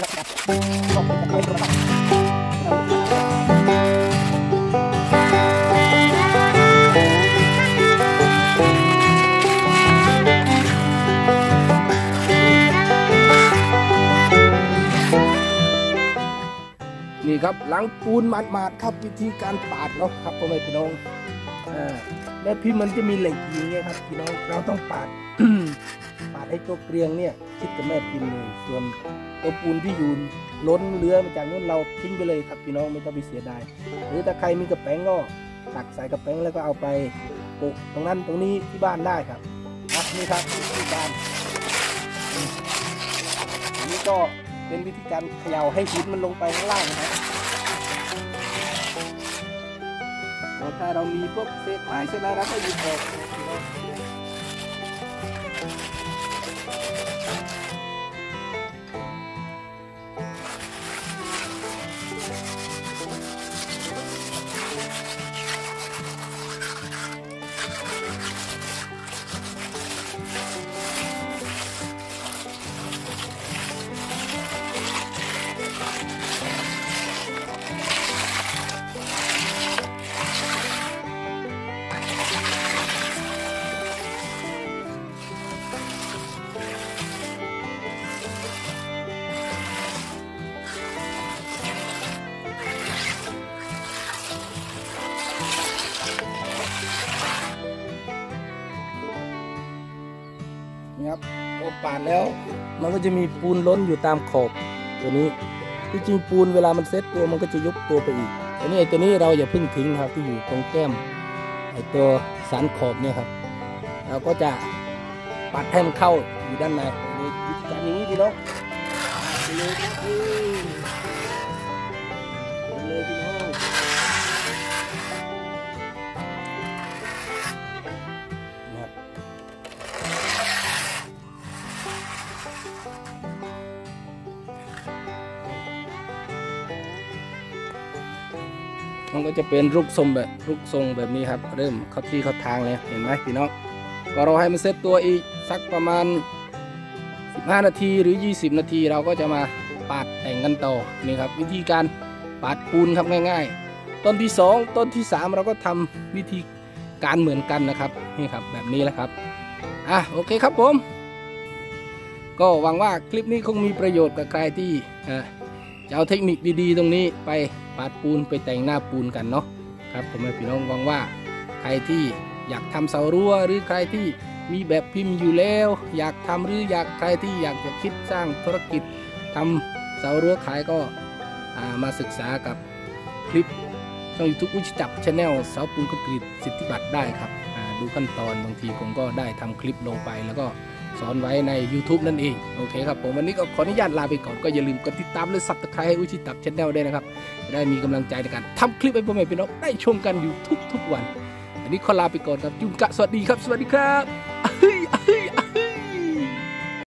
นี่ครับหลังปูนมาดๆครับวิธีการปาดเนาะครับพ่อแม่พี่น้องแม่พิมพ์มันจะมีเหล็กอย่างเงี้ยครับพี่น้องเราต้องปาด ปาดให้ตัวเกลียงเนี่ยชิดกับแม่พิมพ์เลยส่วนตัวปูนที่อยู่ล้นเรือมาจากนู้นเราทิ้งไปเลยครับพี่น้องไม่ต้องไปเสียดายหรือถ้าใครมีกระแป้งก็ตักใส่กระแป้งแล้วก็เอาไปโปะตรงนั้นตรงนี้ที่บ้านได้ครับนี่ครับวิธีการอันนี้ก็เป็นวิธีการเขย่าให้หินมันลงไปข้างล่างนะครับถ้าเรามีพวกเศษไม้เศษอะไรเราก็หยิบออกครับพอปาดแล้วมันก็จะมีปูนล้นอยู่ตามขอบตัวนี้ที่จริงปูนเวลามันเซ็ตตัวมันก็จะยุบตัวไปอีกตัวนี้เราอย่าเพิ่งทิ้งครับที่อยู่ตรงแก้มไอตัวสันขอบเนี่ยครับเราก็จะปัดให้มันเข้าอยู่ด้านในวิธีการอย่างนี้พี่น้องเลยครับเลยพี่น้องมันก็จะเป็นรูปทรงแบบนี้ครับเริ่มเข้าที่เข้าทางเลยเห็นไหมพี่น้องก็รอให้มันเซตตัวอีกสักประมาณ15นาทีหรือ20นาทีเราก็จะมาปาดแต่งกันต่อนี่ครับวิธีการปาดปูนครับง่ายๆต้นที่2ต้นที่3เราก็ทำวิธีการเหมือนกันนะครับนี่ครับแบบนี้แหละครับโอเคครับผมก็หวังว่าคลิปนี้คงมีประโยชน์กับใครที่จะเอาเทคนิคดีๆตรงนี้ไปปาดปูนไปแต่งหน้าปูนกันเนาะครับผมให้พี่น้องหวังว่าใครที่อยากทำเสารั้วหรือใครที่มีแบบพิมพ์อยู่แล้วอยากทำหรือใครที่อยากจะคิดสร้างธุรกิจทำเสารั้วขายก็มาศึกษากับคลิปช่อง YouTube อุชิจับชาแนลเสาปูนคอนกรีตสิทธิบัตรได้ครับดูขั้นตอนบางทีผมก็ได้ทำคลิปลงไปแล้วก็สอนไว้ใน YouTube นั่นเองโอเคครับผมวันนี้ก็ขออนุญาตลาไปก่อนก็อย่าลืมกดติดตามและ Subscribe ให้อุชิตับชาแนลด้วยนะครับจะได้มีกำลังใจในการทำคลิปให้พ่อแม่พี่น้องได้ชมกันอยู่ทุกวันอันนี้ขอลาไปก่อนครับจุงกะสวัสดีครับ